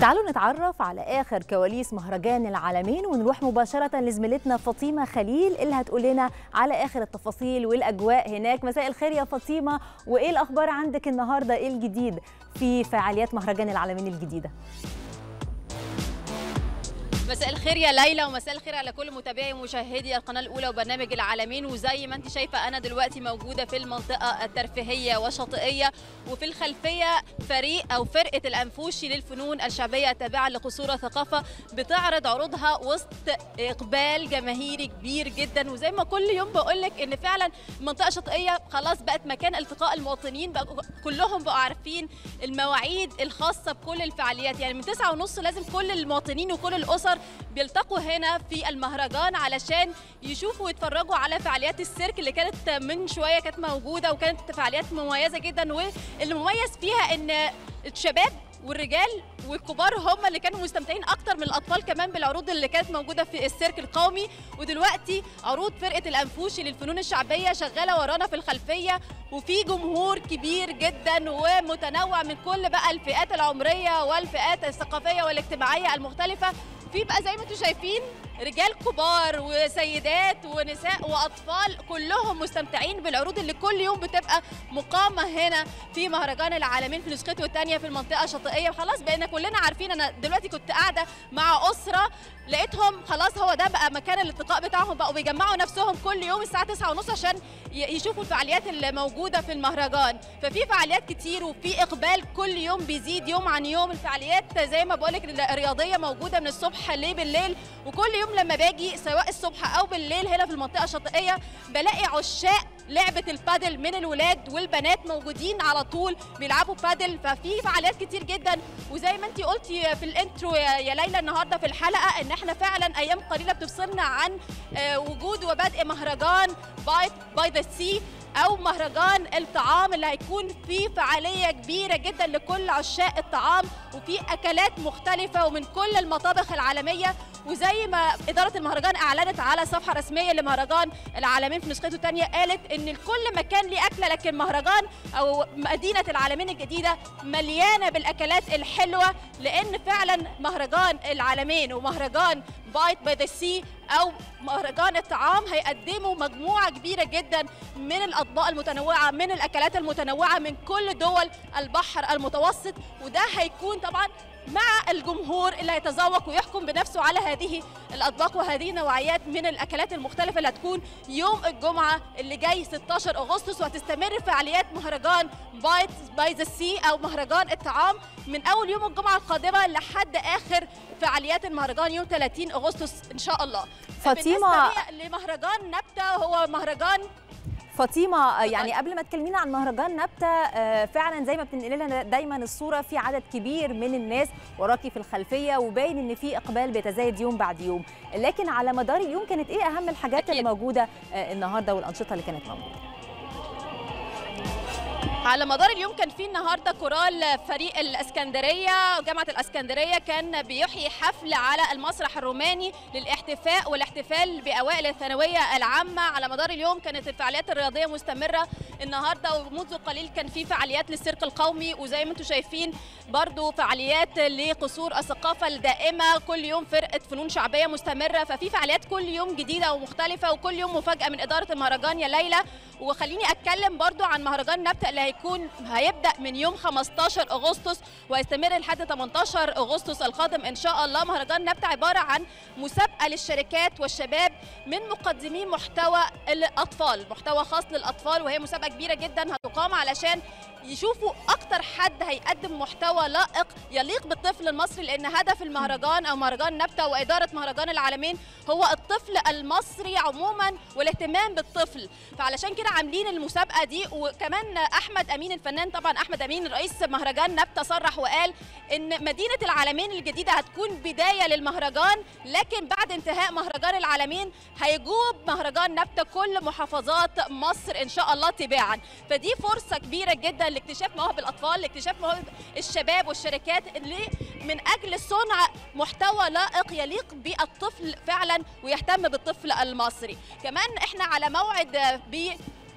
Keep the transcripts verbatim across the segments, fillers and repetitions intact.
تعالوا نتعرف على آخر كواليس مهرجان العالمين ونروح مباشرة لزميلتنا فاطمة خليل اللي هتقول لنا على آخر التفاصيل والأجواء هناك. مساء الخير يا فاطمة، وإيه الأخبار عندك النهاردة؟ إيه الجديد في فعاليات مهرجان العالمين الجديدة؟ مساء الخير يا ليلى، ومساء الخير على كل متابعي ومشاهدي القناه الاولى وبرنامج العالمين. وزي ما انت شايفه انا دلوقتي موجوده في المنطقه الترفيهيه والشاطئيه، وفي الخلفيه فريق او فرقه الانفوشي للفنون الشعبيه التابعه لقصور ثقافه بتعرض عروضها وسط اقبال جماهيري كبير جدا. وزي ما كل يوم بقول لك ان فعلا المنطقه الشاطئيه خلاص بقت مكان التقاء المواطنين، بقى كلهم بقوا عارفين المواعيد الخاصه بكل الفعاليات. يعني من تسعة ونص لازم كل المواطنين وكل الاسر بيلتقوا هنا في المهرجان علشان يشوفوا ويتفرجوا على فعاليات السيرك اللي كانت من شويه كانت موجوده، وكانت فعاليات مميزه جدا. واللي مميز فيها ان الشباب والرجال والكبار هم اللي كانوا مستمتعين اكتر من الاطفال كمان بالعروض اللي كانت موجوده في السيرك القومي. ودلوقتي عروض فرقه الانفوشي للفنون الشعبيه شغاله ورانا في الخلفيه، وفي جمهور كبير جدا ومتنوع من كل بقى الفئات العمريه والفئات الثقافيه والاجتماعيه المختلفه. في بقى زي ما انتم شايفين رجال كبار وسيدات ونساء واطفال كلهم مستمتعين بالعروض اللي كل يوم بتبقى مقامه هنا في مهرجان العالمين في نسخته الثانيه في المنطقه الشاطئيه. خلاص بقينا كلنا عارفين. انا دلوقتي كنت قاعده مع اسره لقيتهم خلاص هو ده بقى مكان الالتقاء بتاعهم، بقوا بيجمعوا نفسهم كل يوم الساعه تسعة ونص عشان يشوفوا الفعاليات اللي موجوده في المهرجان. ففي فعاليات كتير وفي اقبال كل يوم بيزيد يوم عن يوم. الفعاليات زي ما بقول لك الرياضيه موجوده من الصبح ليه بالليل، وكل يوم لما باجي سواء الصبح او بالليل هنا في المنطقه الشاطئيه بلاقي عشاق لعبه البادل من الولاد والبنات موجودين على طول بيلعبوا بادل. ففي فعاليات كتير جدا. وزي ما انت قلتي في الانترو يا ليلى النهارده في الحلقه ان احنا فعلا ايام قليله بتفصلنا عن وجود وبدء مهرجان بايت باي ذا سي او مهرجان الطعام اللي هيكون فيه فعاليه كبيره جدا لكل عشاق الطعام، وفي اكلات مختلفه ومن كل المطابخ العالميه. وزي ما اداره المهرجان اعلنت على صفحه رسميه لمهرجان العالمين في نسخته الثانيه قالت ان كل مكان ليه اكله، لكن مهرجان او مدينه العالمين الجديده مليانه بالاكلات الحلوه، لان فعلا مهرجان العالمين ومهرجان بايت باي ذا سي او مهرجان الطعام هيقدموا مجموعه كبيره جدا من الاطباق المتنوعه من الاكلات المتنوعه من كل دول البحر المتوسط. وده هيكون طبعا مع الجمهور اللي هيتذوق ويحكم بنفسه على هذه الاطباق وهذه النوعيات من الاكلات المختلفه اللي هتكون يوم الجمعه اللي جاي ستة عشر اغسطس. وهتستمر فعاليات مهرجان بايت باي ذا سي او مهرجان الطعام من اول يوم الجمعه القادمه لحد اخر فعاليات المهرجان يوم ثلاثين اغسطس ان شاء الله. فاطمه بالنسبه لمهرجان نبته هو مهرجان فاطمه يعني قبل ما تكلمينا عن مهرجان نبته، فعلا زي ما بتنقل لنا دايما الصوره في عدد كبير من الناس وراكي في الخلفيه وباين ان في اقبال بيتزايد يوم بعد يوم، لكن على مدار اليوم كانت ايه اهم الحاجات أكيد اللي موجوده النهارده والانشطه اللي كانت موجوده؟ على مدار اليوم كان في النهارده كورال فريق الاسكندريه جامعه الاسكندريه كان بيحيي حفل على المسرح الروماني للاحتفاء والاحتفال باوائل الثانويه العامه. على مدار اليوم كانت الفعاليات الرياضيه مستمره النهارده، ومنذ قليل كان في فعاليات للسيرك القومي، وزي ما انتم شايفين برضو فعاليات لقصور الثقافه الدائمه. كل يوم فرقه فنون شعبيه مستمره، ففي فعاليات كل يوم جديده ومختلفه وكل يوم مفاجاه من اداره المهرجان يا ليلى. وخليني اتكلم برضو عن مهرجان نبته اللي هيكون هيبدا من يوم خمسة عشر اغسطس وهيستمر لحد ثمانية عشر اغسطس القادم ان شاء الله. مهرجان نبته عباره عن مسابقه للشركات والشباب من مقدمي محتوى الاطفال، محتوى خاص للاطفال، وهي مسابقه كبيره جدا هتقام علشان يشوفوا اكتر حد هيقدم محتوى لائق يليق بالطفل المصري، لان هدف المهرجان او مهرجان نبته واداره مهرجان العالمين هو الطفل المصري عموما والاهتمام بالطفل. فعلشان كده عاملين المسابقه دي. وكمان احمد امين الفنان، طبعا احمد امين رئيس مهرجان نبته، صرح وقال ان مدينه العالمين الجديده هتكون بدايه للمهرجان، لكن بعد انتهاء مهرجان العالمين هيجوب مهرجان نبته كل محافظات مصر ان شاء الله تباعا. فدي فرصه كبيره جدا لاكتشاف مواهب الاطفال، لاكتشاف مواهب الشباب والشركات اللي من اجل صنع محتوى لائق يليق بالطفل فعلا ويهتم بالطفل المصري. كمان احنا على موعد ب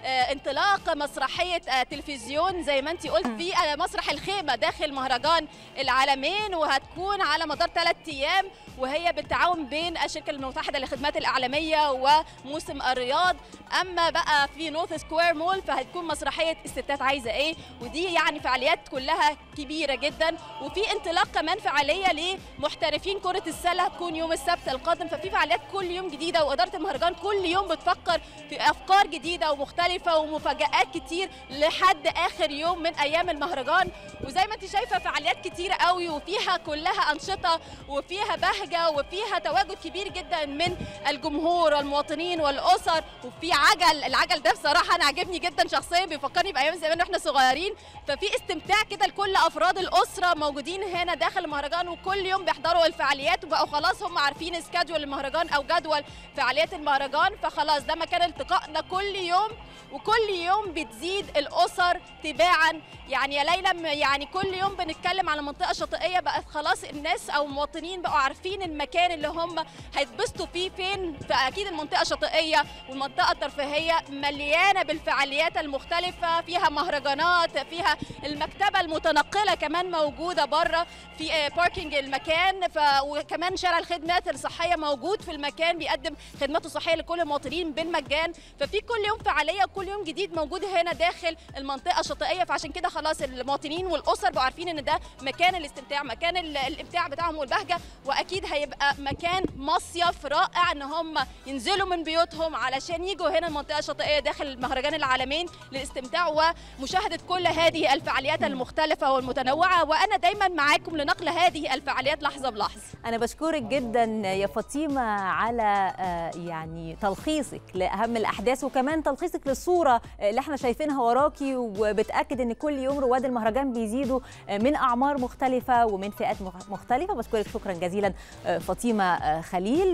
انطلاق مسرحيه تلفزيون زي ما انت قلت في مسرح الخيمه داخل مهرجان العالمين، وهتكون على مدار ثلاث ايام، وهي بالتعاون بين الشركه المتحده للخدمات الاعلاميه وموسم الرياض. اما بقى في نورث سكوير مول فهتكون مسرحيه الستات عايزه ايه، ودي يعني فعاليات كلها كبيره جدا. وفي انطلاق كمان فعاليه لمحترفين كره السله هتكون يوم السبت القادم، ففي فعاليات كل يوم جديده، واداره المهرجان كل يوم بتفكر في افكار جديده ومختلفه ومفاجآت كتير لحد اخر يوم من ايام المهرجان. وزي ما انت شايفه فعاليات كتيره قوي، وفيها كلها انشطه وفيها بهجه وفيها تواجد كبير جدا من الجمهور والمواطنين والاسر. وفي عجل، العجل ده بصراحه انا عاجبني جدا شخصيا، بيفكرني بايام زمان واحنا صغيرين. ففي استمتاع كده لكل افراد الاسره موجودين هنا داخل المهرجان، وكل يوم بيحضروا الفعاليات، وبقوا خلاص هم عارفين سكادجول المهرجان او جدول فعاليات المهرجان. فخلاص ده مكان التقائنا كل يوم، وكل يوم بتزيد الاسر تباعا. يعني يا ليلى يعني كل يوم بنتكلم على منطقه شاطئيه، بقت خلاص الناس او المواطنين بقوا عارفين المكان اللي هم هيتبسطوا فيه فين. فاكيد المنطقه شاطئيه والمنطقه الترفيهيه مليانه بالفعاليات المختلفه، فيها مهرجانات، فيها المكتبه المتنقله كمان موجوده بره في باركينج المكان، ف وكمان شارع الخدمات الصحيه موجود في المكان بيقدم خدماته الصحيه لكل المواطنين بالمجان. ففي كل يوم فعاليه وكل يوم جديد موجود هنا داخل المنطقه الشاطئيه. فعشان كده خلاص المواطنين والاسر بقوا عارفين ان ده مكان الاستمتاع، مكان الابداع بتاعهم والبهجه، واكيد هيبقى مكان مصيف رائع ان هم ينزلوا من بيوتهم علشان يجوا هنا المنطقه الشاطئيه داخل مهرجان العالمين للاستمتاع ومشاهده كل هذه الفعاليات المختلفه والمتنوعه. وانا دايما معاكم لنقل هذه الفعاليات لحظه بلحظه. انا بشكرك جدا يا فاطمه على يعني تلخيصك لاهم الاحداث، وكمان تلخيصك للصوره اللي احنا شايفينها وراكي، وبتاكد ان كل يوم رواد المهرجان بيزيدوا من اعمار مختلفه ومن فئات مختلفه. بشكرك شكرا جزيلا فاطمه خليل.